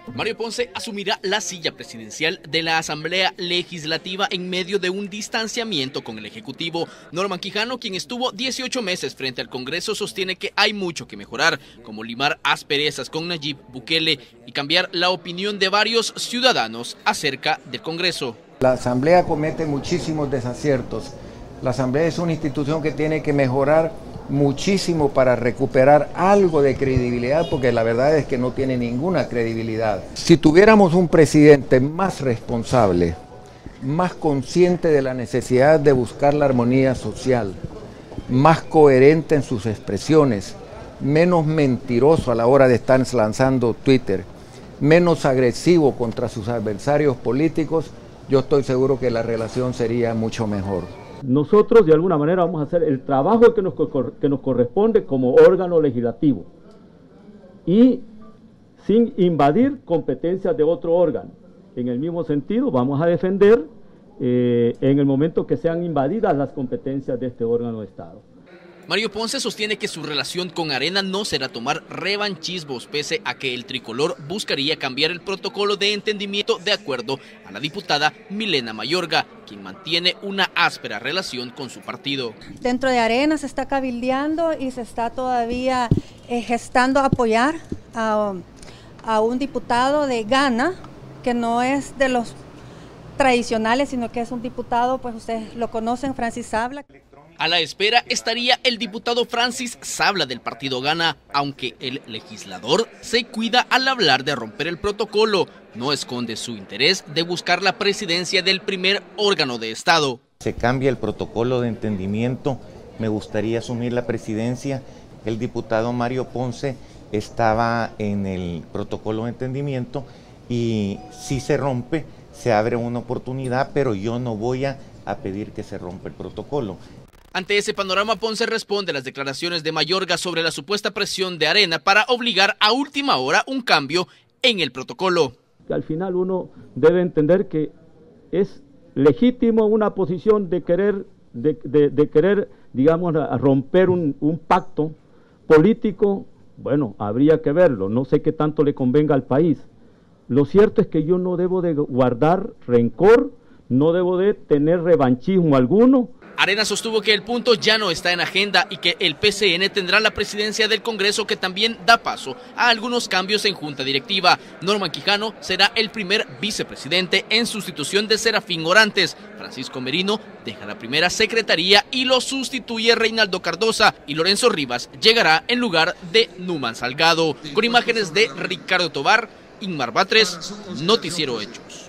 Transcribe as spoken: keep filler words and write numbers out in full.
Mario Ponce asumirá la silla presidencial de la Asamblea Legislativa en medio de un distanciamiento con el Ejecutivo. Norman Quijano, quien estuvo dieciocho meses frente al Congreso, sostiene que hay mucho que mejorar, como limar asperezas con Nayib Bukele y cambiar la opinión de varios ciudadanos acerca del Congreso. La Asamblea comete muchísimos desaciertos. La Asamblea es una institución que tiene que mejorar muchísimo para recuperar algo de credibilidad, porque la verdad es que no tiene ninguna credibilidad. Si tuviéramos un presidente más responsable, más consciente de la necesidad de buscar la armonía social, más coherente en sus expresiones, menos mentiroso a la hora de estar lanzando Twitter, menos agresivo contra sus adversarios políticos, yo estoy seguro que la relación sería mucho mejor. Nosotros de alguna manera vamos a hacer el trabajo que nos, que nos corresponde como órgano legislativo y sin invadir competencias de otro órgano. En el mismo sentido vamos a defender eh, en el momento que sean invadidas las competencias de este órgano de Estado. Mario Ponce sostiene que su relación con Arena no será tomar revanchismos, pese a que el tricolor buscaría cambiar el protocolo de entendimiento de acuerdo a la diputada Milena Mayorga, quien mantiene una áspera relación con su partido. Dentro de Arena se está cabildeando y se está todavía eh, gestando apoyar a, a un diputado de Ghana, que no es de los tradicionales, sino que es un diputado, pues ustedes lo conocen, Francis Sabla. A la espera estaría el diputado Francis Sabla del partido Ghana, aunque el legislador se cuida al hablar de romper el protocolo. No esconde su interés de buscar la presidencia del primer órgano de Estado. Se cambia el protocolo de entendimiento, me gustaría asumir la presidencia. El diputado Mario Ponce estaba en el protocolo de entendimiento y si se rompe, se abre una oportunidad, pero yo no voy a, a pedir que se rompa el protocolo. Ante ese panorama, Ponce responde a las declaraciones de Mayorga sobre la supuesta presión de Arena para obligar a última hora un cambio en el protocolo. Al final uno debe entender que es legítimo una posición de querer, de, de, de querer digamos, romper un, un pacto político. Bueno, habría que verlo, no sé qué tanto le convenga al país. Lo cierto es que yo no debo de guardar rencor, no debo de tener revanchismo alguno. Arena sostuvo que el punto ya no está en agenda y que el P C N tendrá la presidencia del Congreso, que también da paso a algunos cambios en junta directiva. Norman Quijano será el primer vicepresidente en sustitución de Serafín Orantes. Francisco Merino deja la primera secretaría y lo sustituye Reinaldo Cardosa, y Lorenzo Rivas llegará en lugar de Numan Salgado. Con imágenes de Ricardo Tobar, Inmar Batres, Noticiero Hechos.